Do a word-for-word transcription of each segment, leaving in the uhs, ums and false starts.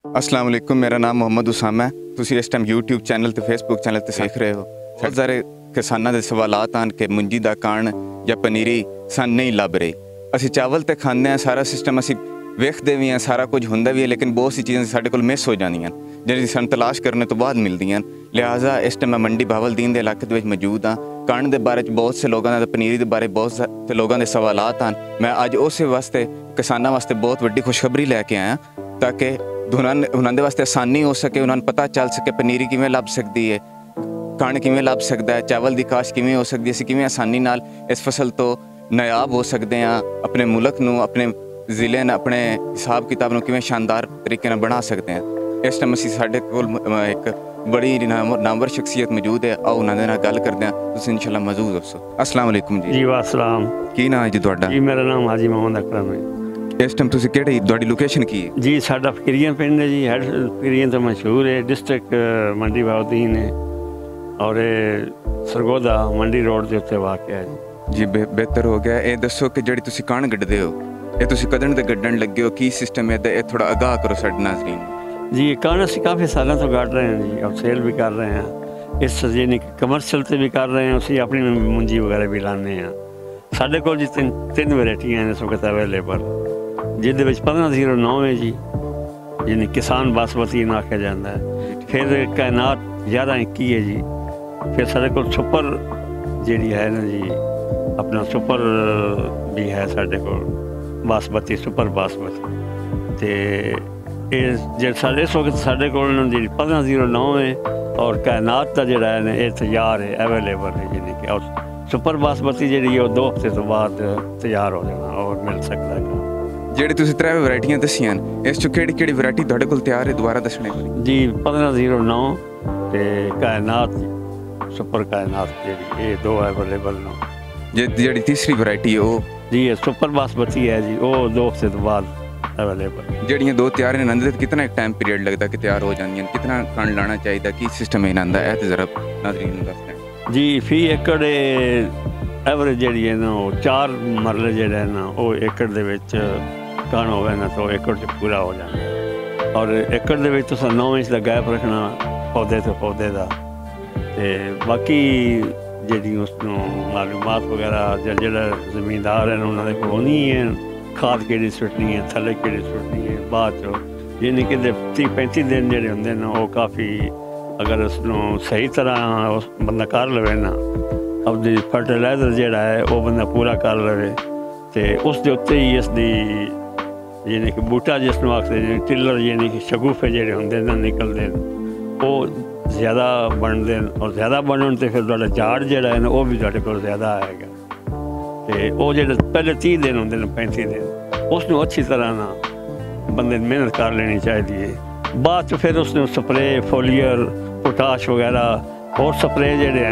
अस्सलाम वालेकुम, मेरा नाम मुहम्मद उसामा है। तुसी इस टाइम यूट्यूब चैनल ते फेसबुक चैनल ते देख रहे हो। बहुत सारे किसानां दे सवालात आन कि मुंजी दा कण या पनीरी सन नहीं लभ रही। असी चावल ते खांदे हैं, सारा सिस्टम असी वेखदे भी हैं, सारा कुछ हुंदा भी है, लेकिन बहुत सी चीज़ां साडे कोल मिस हो जांदियां जिहड़ी सन तलाश करने तो बाद मिलदियां। लिहाजा इस टाइम मैं मंडी बहावलदीन दे इलाके दे विच मौजूद हाँ। कण दे बारे च बहुत से लोगों ने, पनीरी दे बारे बहुत से लोगों के सवालात आन। मैं अज उस वास्ते किसानां वास्ते बहुत वड्डी खुशखबरी लैके आया ताकि उन्होंने वास्ते आसानी हो सके, उन्होंने पता चल सके पनीरी किवें लभ सकती है, कण किवें लभ सकता है, चावल की काश किवें हो सकती है, असीं किवें आसानी नाल इस फसल तो नायाब हो सकते हैं, अपने मुल्क नूं, अपने ज़िले ने, अपने हिसाब किताब नूं किवें शानदार तरीके नाल बना सकते हैं। इस टाइम असीं साडे कोल एक बड़ी नामवर शख्सियत मौजूद है। आओ उन्हां दे नाल गल करदे हां। तुसीं इंशाअल्लाह मौजूद हो। अस्सलाम वालेकुम जी। जी वासलाम। की नाम है जी तुहाडा? जी मेरा नाम हाजी मोहम्मद अकरम है। इस टाइम तुसीं किहड़ी तुहाडी लोकेशन की है? जी साडा फकीरियां पिंड है जी, हेड फकीरियां तो मशहूर है, डिस्ट्रिक्ट मंडी बहावलदीन है और सरगोदा मंडी रोड के उत्ते वाक़या है जी। जी बेहतर हो गया। ये दसो कि जिहड़ी तुसीं कण गड्ढदे हो, ये तुसीं कदन ते गड्ढण लगे हो, की सिस्टम है? ये थोड़ा आगाह करो साडे नाज़रीन। जी कण असीं काफ़ी सालों तो गढ़ रहे हैं जी, और सेल भी कर रहे हैं, इस यानी कमर्शियल से भी कर रहे हैं, उसी अपनी मुंजी वगैरह भी लाने हैं। साढ़े को जी तीन तीन वैरायटियां इस वक्त अवेलेबल, जिहदे विच पंद्रह जीरो नौ है जी, यानी किसान बासमती ना आख्या जाता है। फिर कायनात ग्यारह इक्की है जी। फिर साढ़े को सुपर जी है ना जी, अपना सुपर भी है साढ़े को, बासमती सुपर बासमती। तो जे साढ़े इस वक्त साढ़े को जी पंद्रह जीरो नौ है, और कायनात का जोड़ा है ये तैयार है, अवेलेबल है यानी कि। और सुपर बासमती जी है दो हफ्ते तो बाद तैयार हो जाना और मिल सकता है। ਜਿਹੜੀ ਤੁਸੀਂ त्रै वैरायटियां दसियां इस चो केड़ी केड़ी वैरायटी ਤੁਹਾਡੇ ਕੋਲ ਤਿਆਰ ਹੈ ਦੁਬਾਰਾ ਦੱਸਣੇ ਵਾਲੀ? जी पंद्रह जीरो नौ ਤੇ कायनात सुपर कायनात जी, ये दो अवेलेबल नो। जे ਜਿਹੜੀ तीसरी वैरायटी है वो जी ये सुपर बासमती है जी, वो दो हफ्ते तो बाद अवेलेबल। ਜਿਹੜੀਆਂ ਦੋ ਤਿਆਰ ਨੇ ਇਹਨਾਂ ਦੇ कितना टाइम पीरियड लगता कि तैयार हो जांदियां, कितना कण लाना चाहिए, की सिस्टम है ਇਹਨਾਂ ਦਾ? ਇਹ ਤੇ ਜ਼ਰਾ ਨਾਜ਼ਰੀਨ ਨੂੰ ਦੱਸ ਦੇਣ। जी फी एकड़ एवरेज ਜਿਹੜੀ ਹੈ ਨਾ ਉਹ ਚਾਰ ਮਰਲੇ ਜਿਹੜੇ ਹੈ ਨਾ ਉਹ ਏਕੜ ਦੇ ਵਿੱਚ कण होवे ना तो एकड़ च पूरा हो जाता। और एकड़ दे विच तुसां नौ इंच दा गैप रखना पौधे तो पौधे का। ते बाकी जिहड़ी उसनूं मालूमात वगैरह जो जिहड़ा जमींदार हैं उन्होंने कोल नहीं है, खाद किहड़ी सुट्टनी है, थल्ले किहड़ी सुट्टनी है, बाद चो यानी कि तीह पैंती दिन जिहड़े हुंदे ने वो काफ़ी, अगर उसनूं सही तरह उस बंदा कर लवे ना, अपनी फर्टिलाइजर जिहड़ा है वो बंदा पूरा कर लवे, तो उस दे उत्ते ही इसदी यानी कि बूटा जिसनों आखते हैं टिलर, यानी कि शगुफे जोड़े होंगे ना निकलते वो ज़्यादा बनते हैं, और ज़्यादा बनने तो फिर थोड़ा झाड़ जोड़ा है ना वो भी थोड़े को ज़्यादा आएगा। तो वो जो पहले तीह दिन होंगे ना पैंती दिन उसनों अच्छी तरह ना बंदे मेहनत कर लेनी चाहिए। बाद च फिर उसने स्प्रे फोलियर पोटाश वगैरह और स्प्रे जोड़े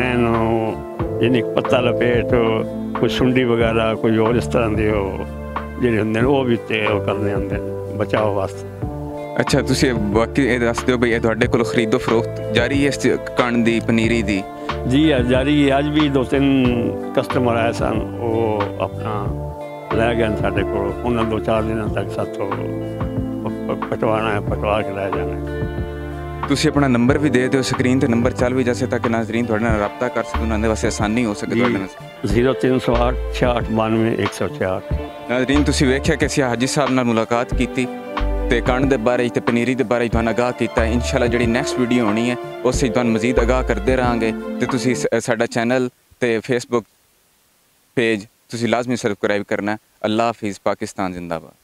हैं यानी पत्ता लपेट, कोई सुंडी वगैरह कोई और इस तरह के हो ਜਿਹੜੇ ਹੁੰਦੇ ਨੇ ਉਹ ਵੀ ਤੇ ਉਹ ਕਰਨੇ ਹੁੰਦੇ ਨੇ ਬਚਾਓ ਵਾਸਤੇ। ਅੱਛਾ ਤੁਸੀਂ ਬਾਕੀ ਇਹ ਦੱਸ ਦਿਓ ਬਈ ਇਹ ਤੁਹਾਡੇ ਕੋਲ ਖਰੀਦੋ ਫਰੋਖਤ ਜਾਰੀ ਹੈ ਇਸ ਕਣ ਦੀ ਪਨੀਰੀ ਦੀ? ਜੀ ਜਾਰੀ ਹੈ। ਅੱਜ ਵੀ ਦੋ ਤਿੰਨ ਕਸਟਮਰ ਆਏ ਸਨ, ਉਹ ਆਪਣਾ ਲੈ ਗਏ ਸਾਡੇ ਕੋਲ, ਉਹਨਾਂ ਦੋ ਚਾਰ ਦਿਨਾਂ ਤੱਕ ਸਾਥੋਂ ਪਟਵਾਣਾ ਹੈ, ਪਟਵਾ ਕੇ ਲੈ ਜਾਣਾ। ਤੁਸੀਂ ਆਪਣਾ ਨੰਬਰ ਵੀ ਦੇ ਦਿਓ ਸਕਰੀਨ ਤੇ, ਨੰਬਰ ਚੱਲ ਵੀ ਜਾਸੇ ਤਾਂ ਕਿ ਨਾਜ਼ਰੀਨ ਤੁਹਾਡੇ ਨਾਲ ਰਾਬਤਾ ਕਰ ਸਕਣ, ਉਹਨਾਂ ਦੇ ਵਾਸਤੇ ਆਸਾਨੀ ਹੋ ਸਕੇ ਤੁਹਾਡੇ ਨਾਲ। ਜ਼ੀਰੋ ਤਿੰਨ ਸੌ ਅੱਠ ਛਿਆਹਠ ਬਾਨਵੇਂ ਇੱਕ ਸੌ ਛਿਆਹਠ। ਨਾਜ਼ਰੀਨ ਤੁਸੀਂ ਵੇਖਿਆ ਕਿ ਅਸੀਂ ਹਾਜੀ ਸਾਹਿਬ ਨਾਲ ਮੁਲਾਕਾਤ ਕੀਤੀ ਤੇ ਕਣ ਦੇ ਬਾਰੇ ਤੇ ਪਨੀਰੀ ਦੇ ਬਾਰੇ ਤੁਹਾਨੂੰ ਆਗਾਹ ਕੀਤਾ। ਇਨਸ਼ਾਅੱਲਾ ਜਿਹੜੀ ਨੈਕਸਟ ਵੀਡੀਓ ਹੋਣੀ ਹੈ ਉਸ ਵਿੱਚ ਤੁਹਾਨੂੰ ਮਜ਼ੀਦ ਆਗਾਹ ਕਰਦੇ ਰਹਾਂਗੇ, ਤੇ ਤੁਸੀਂ ਸਾਡਾ ਚੈਨਲ ਤੇ ਫੇਸਬੁੱਕ ਪੇਜ ਤੁਸੀਂ ਲਾਜ਼ਮੀ ਸਬਸਕ੍ਰਾਈਬ ਕਰਨਾ। ਅੱਲਾਹ ਹਾਫਿਜ਼। ਪਾਕਿਸਤਾਨ ਜ਼ਿੰਦਾਬਾਦ।